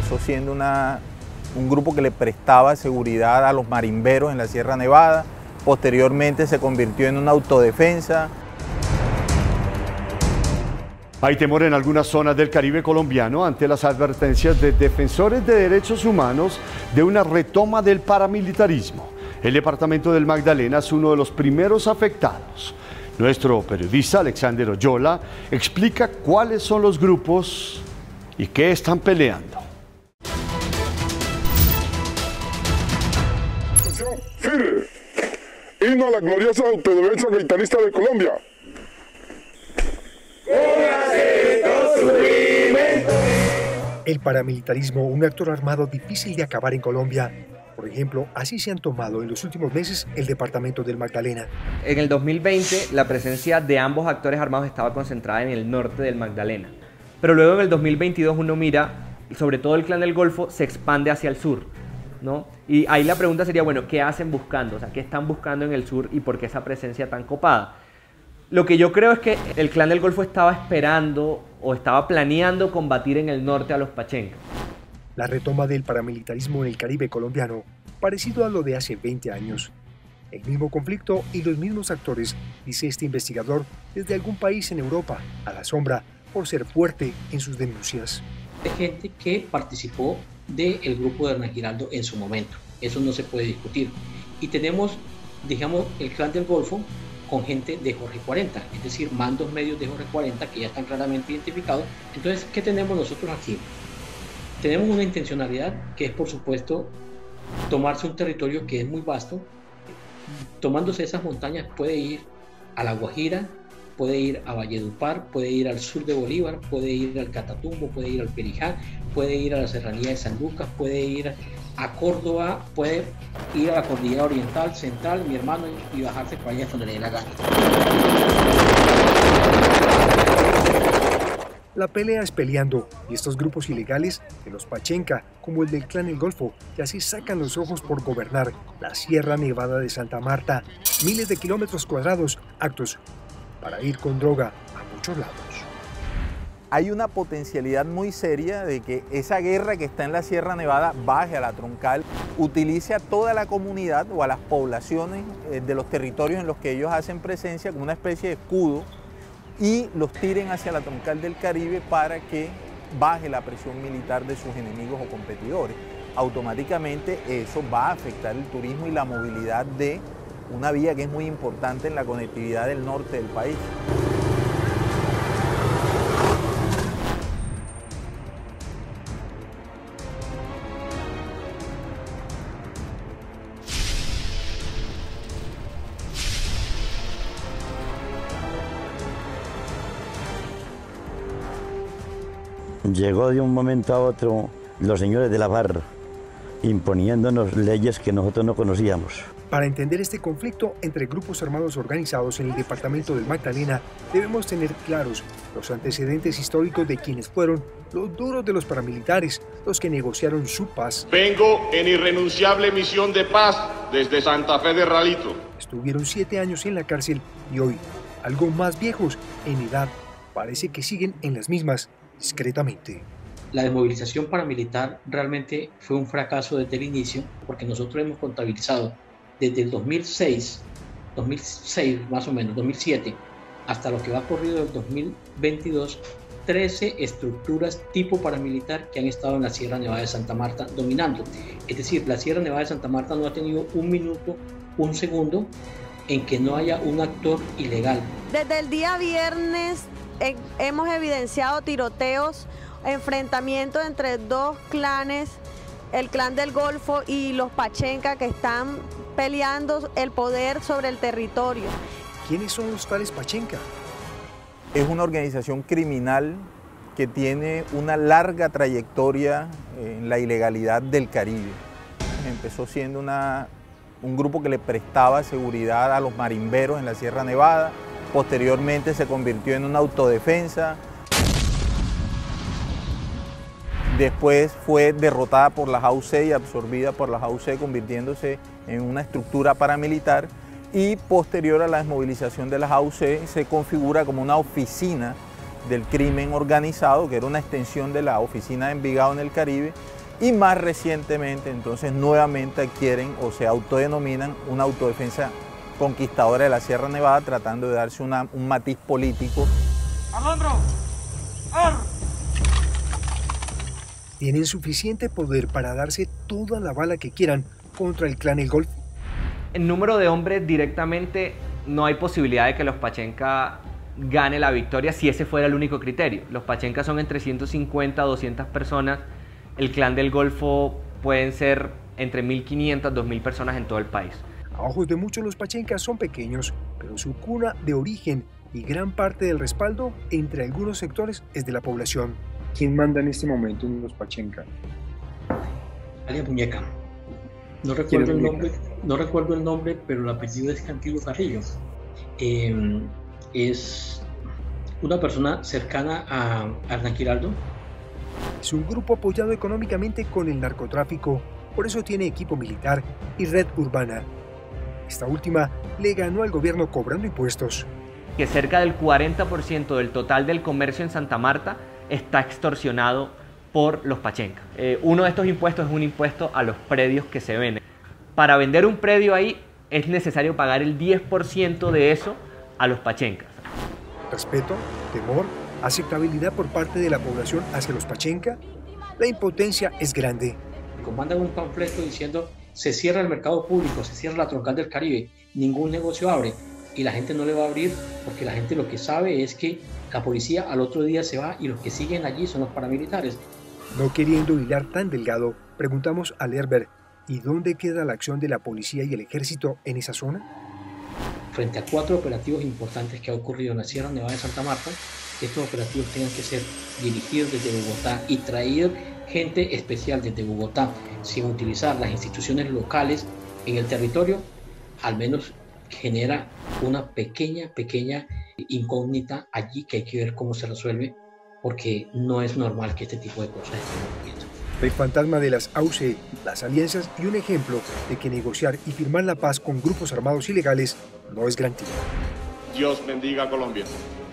empezó siendo un grupo que le prestaba seguridad a los marimberos en la Sierra Nevada. Posteriormente se convirtió en una autodefensa. Hay temor en algunas zonas del Caribe colombiano ante las advertencias de defensores de derechos humanos de una retoma del paramilitarismo. El departamento del Magdalena es uno de los primeros afectados. Nuestro periodista Alexander Oyola explica cuáles son los grupos y qué están peleando. Firme. Himno a la gloriosa autodefensa militarista de Colombia. El paramilitarismo, un actor armado difícil de acabar en Colombia. Por ejemplo, así se han tomado en los últimos meses el departamento del Magdalena. En el 2020, la presencia de ambos actores armados estaba concentrada en el norte del Magdalena. Pero luego en el 2022 uno mira, sobre todo el Clan del Golfo, se expande hacia el sur, ¿no? Y ahí la pregunta sería, bueno, ¿qué hacen buscando? O sea, ¿qué están buscando en el sur y por qué esa presencia tan copada? Lo que yo creo es que el Clan del Golfo estaba esperando o estaba planeando combatir en el norte a los Pachenca. La retoma del paramilitarismo en el Caribe colombiano, parecido a lo de hace 20 años. El mismo conflicto y los mismos actores, dice este investigador, desde algún país en Europa, a la sombra, por ser fuerte en sus denuncias. Hay gente que participó del grupo de Hernán Giraldo en su momento, eso no se puede discutir. Y tenemos, digamos, el Clan del Golfo con gente de Jorge 40, es decir, mandos medios de Jorge 40 que ya están claramente identificados. Entonces, ¿qué tenemos nosotros aquí? Tenemos una intencionalidad que es, por supuesto, tomarse un territorio que es muy vasto. Tomándose esas montañas puede ir a La Guajira, puede ir a Valledupar, puede ir al sur de Bolívar, puede ir al Catatumbo, puede ir al Perijá, puede ir a la serranía de San Lucas, puede ir a Córdoba, puede ir a la cordillera oriental, central, mi hermano, y bajarse para allá donde le dé la gana. La pelea es peleando, y estos grupos ilegales de los Pachenca, como el del Clan del Golfo, que así sacan los ojos por gobernar la Sierra Nevada de Santa Marta, miles de kilómetros cuadrados, actos para ir con droga a muchos lados. Hay una potencialidad muy seria de que esa guerra que está en la Sierra Nevada baje a la Troncal, utilice a toda la comunidad o a las poblaciones de los territorios en los que ellos hacen presencia como una especie de escudo y los tiren hacia la Troncal del Caribe para que baje la presión militar de sus enemigos o competidores. Automáticamente eso va a afectar el turismo y la movilidad de una vía que es muy importante en la conectividad del norte del país. Llegó de un momento a otro los señores de la FARC imponiéndonos leyes que nosotros no conocíamos. Para entender este conflicto entre grupos armados organizados en el departamento del Magdalena, debemos tener claros los antecedentes históricos de quienes fueron los duros de los paramilitares, los que negociaron su paz. Vengo en irrenunciable misión de paz desde Santa Fe de Ralito. Estuvieron 7 años en la cárcel y hoy, algo más viejos en edad, parece que siguen en las mismas, discretamente. La desmovilización paramilitar realmente fue un fracaso desde el inicio, porque nosotros hemos contabilizado desde el 2006 más o menos, 2007, hasta lo que va corrido del 2022, 13 estructuras tipo paramilitar que han estado en la Sierra Nevada de Santa Marta dominando. Es decir, la Sierra Nevada de Santa Marta no ha tenido un minuto, un segundo en que no haya un actor ilegal. Desde el día viernes hemos evidenciado tiroteos, enfrentamientos entre dos clanes, el Clan del Golfo y los Pachenca, que están peleando el poder sobre el territorio. ¿Quiénes son los tales Pachenca? Es una organización criminal que tiene una larga trayectoria en la ilegalidad del Caribe. Empezó siendo un grupo que le prestaba seguridad a los marimberos en la Sierra Nevada. Posteriormente se convirtió en una autodefensa. Después fue derrotada por las AUC y absorbida por las AUC, convirtiéndose en una estructura paramilitar. Y posterior a la desmovilización de las AUC se configura como una oficina del crimen organizado, que era una extensión de la oficina de Envigado en el Caribe, y más recientemente entonces nuevamente adquieren o se autodenominan una autodefensa conquistadora de la Sierra Nevada, tratando de darse un matiz político. Tienen suficiente poder para darse toda la bala que quieran contra el Clan El Golfo. En número de hombres directamente no hay posibilidad de que los Pachenca gane la victoria si ese fuera el único criterio. Los Pachenca son entre 150 a 200 personas. El Clan del Golfo pueden ser entre 1.500 a 2.000 personas en todo el país. A ojos de muchos los Pachencas son pequeños, pero su cuna de origen y gran parte del respaldo entre algunos sectores es de la población. ¿Quién manda en este momento en los Pachenca? Alias Muñeca. No recuerdo el nombre, pero el apellido es Cantillo Carrillo. Es una persona cercana a Hernán Giraldo. Es un grupo apoyado económicamente con el narcotráfico, por eso tiene equipo militar y red urbana. Esta última le ganó al gobierno cobrando impuestos. Que cerca del 40% del total del comercio en Santa Marta está extorsionado por los Pachenca. Uno de estos impuestos es un impuesto a los predios que se venden. Para vender un predio ahí es necesario pagar el 10% de eso a los Pachencas. Respeto, temor, aceptabilidad por parte de la población hacia los Pachenca. La impotencia es grande. Mandan un panfleto diciendo se cierra el mercado público, se cierra la troncal del Caribe, ningún negocio abre, y la gente no le va a abrir porque la gente lo que sabe es que la policía al otro día se va y los que siguen allí son los paramilitares. No queriendo hilar tan delgado, preguntamos a Lerber, ¿y dónde queda la acción de la policía y el ejército en esa zona? Frente a 4 operativos importantes que ha ocurrido en la Sierra Nevada de Santa Marta, estos operativos tengan que ser dirigidos desde Bogotá y traídos gente especial desde Bogotá, sin utilizar las instituciones locales en el territorio, al menos genera una pequeña incógnita allí que hay que ver cómo se resuelve, porque no es normal que este tipo de cosas estén ocurriendo. El fantasma de las AUC, las alianzas y un ejemplo de que negociar y firmar la paz con grupos armados ilegales no es garantía. Dios bendiga a Colombia.